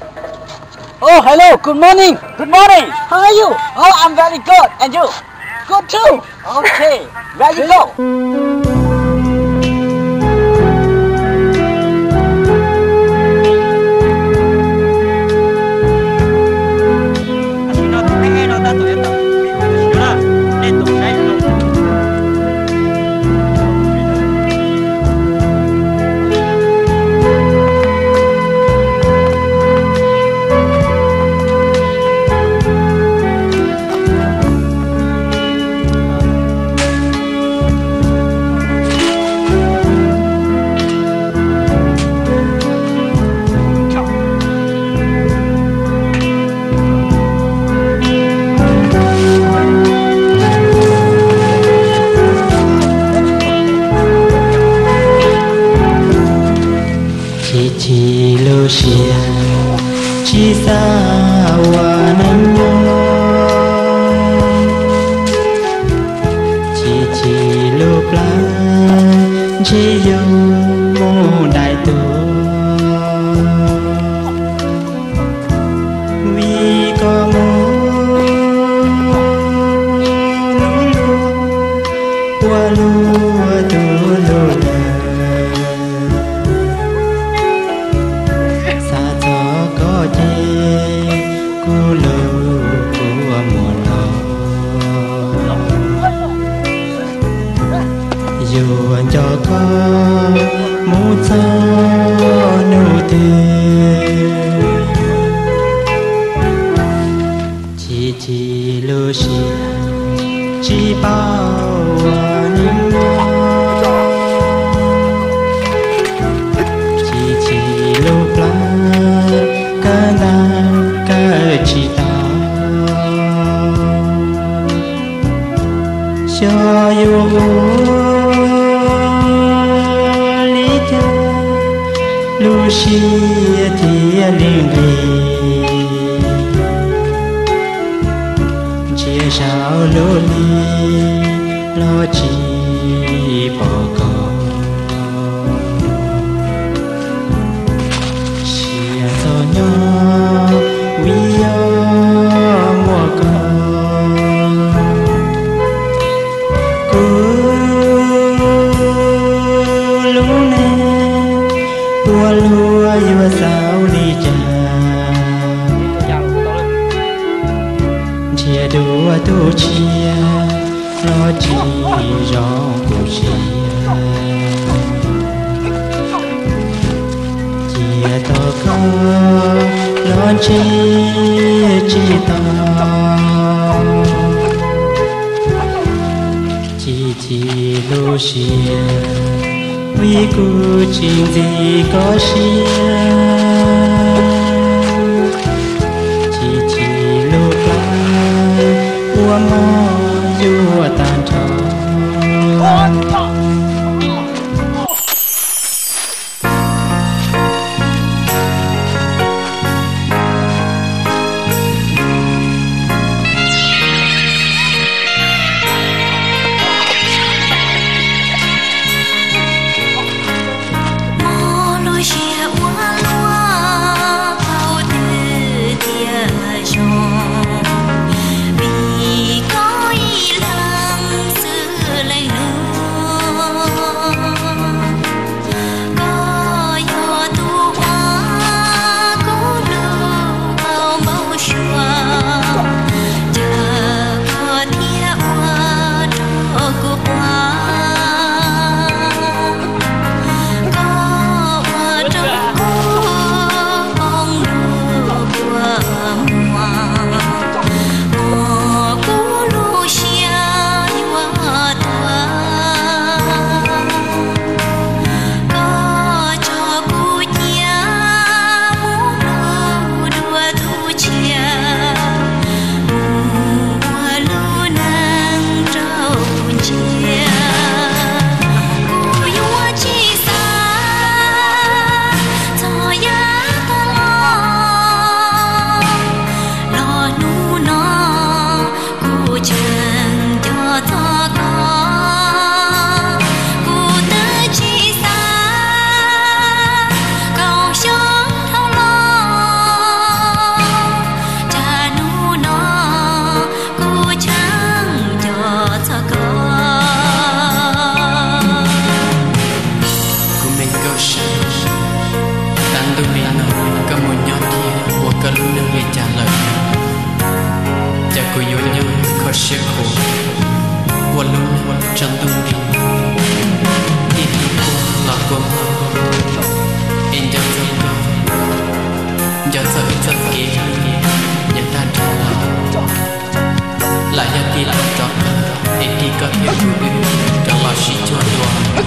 Oh, hello. Good morning. Good morning. How are you? Oh, I'm very good. And you? Good too. Okay. Where you go? Chỉ lô xia chỉ xa hoa nắng nhô chỉ lô pla chỉ yêu mô đại tu vì có mô qua lúa tu lúa dù cho có một sao nụ cười chỉ lô xia chỉ bao những chỉ lô pla cả nam cả chỉ ta cho yêu Lucia tia linh chia sao lô ly lo chỉ bỏ con chia cho nhau vì mùa con cứ lúc này tua lúa yêu sao đi cha chia đua tu chia lo chỉ rõ cuộc chia chia to có lo chỉ to chỉ lu xia vì cô chuyện gì có xia chỉ lúc lại qua mò dù tàn trò vì có ý lăng xưa lạnh lùng Chẳng tôi biết nó có một nhót kia của cơ lúc nâng về trả lời chả cô yêu nhau khó sẽ khổ của lúc nâng chẳng tôi biết đi cô là cô em chẳng sợ cô chẳng sợ ít sợ kia nhận ta trả lời lại nhận tin lòng trọn em đi có thể vui chẳng là sĩ cho tôi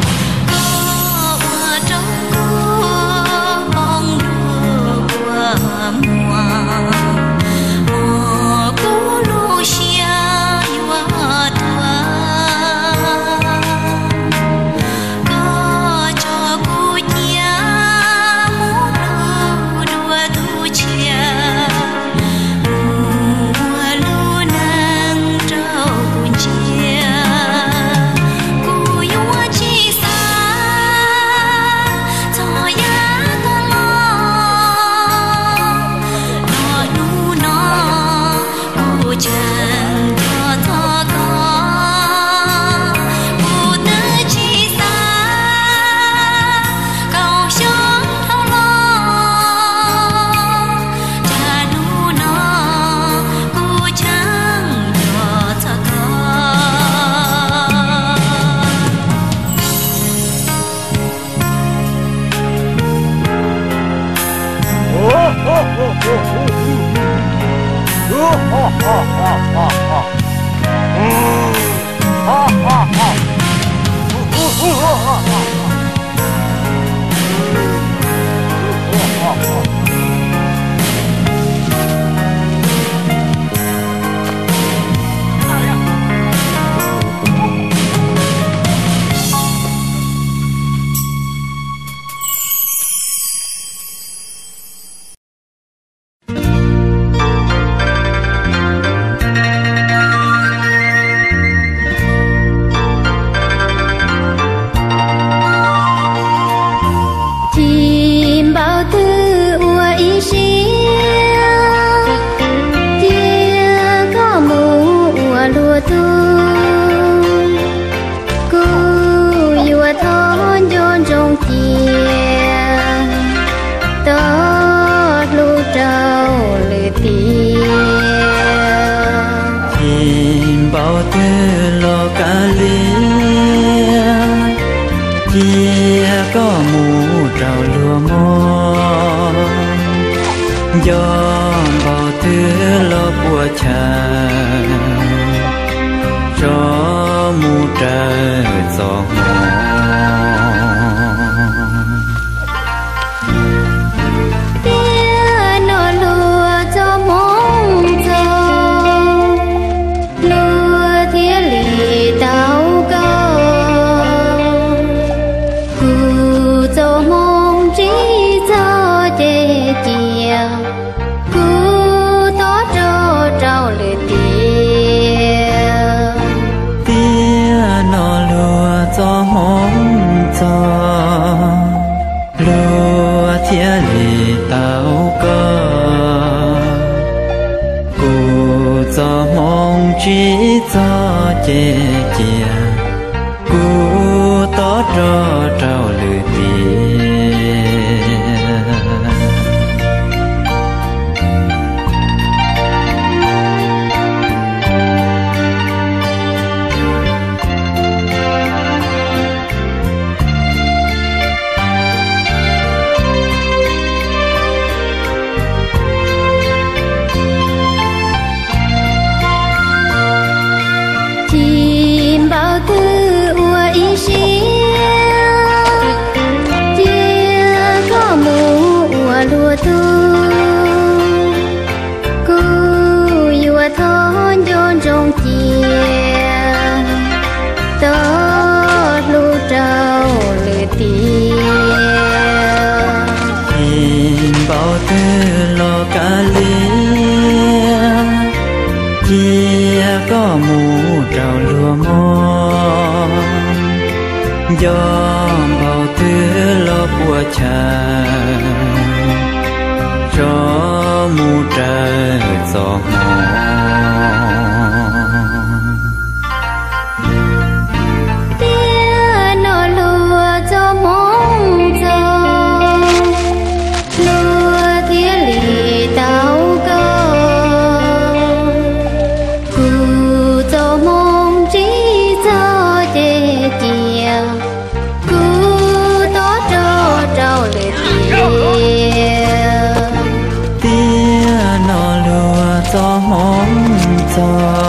gió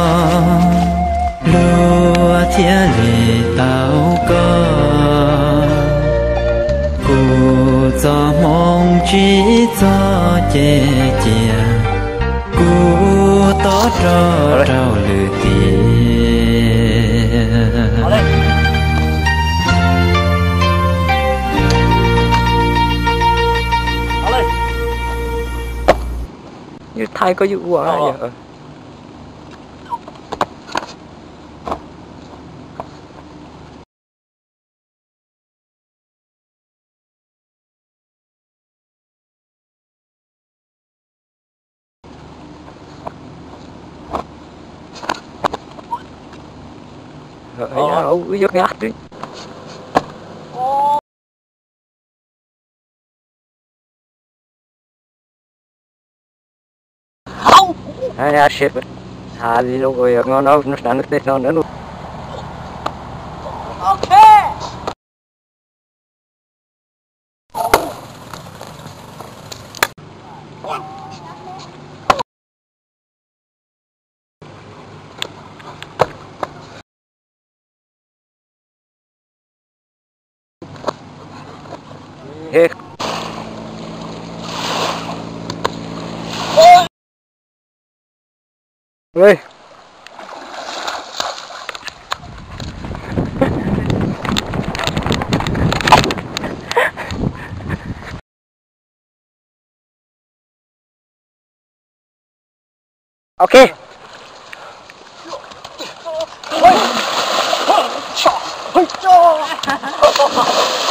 lúa thiên lì tao có cụ gió mong chỉ gió chê chia cụ tó cho trao lư tiền như thay có vụ quá vậy. Rồi, vô ngát đi. Ai shit. Hali lo go yo no stand te no no. Okay. Hey. Ơi. Okay. Ôi. Trời ơi.